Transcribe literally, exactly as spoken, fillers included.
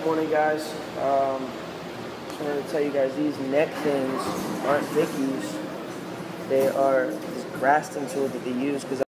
morning, guys. Um, just wanted to tell you guys these neck things aren't hickeys. They are this grafting tool that they use because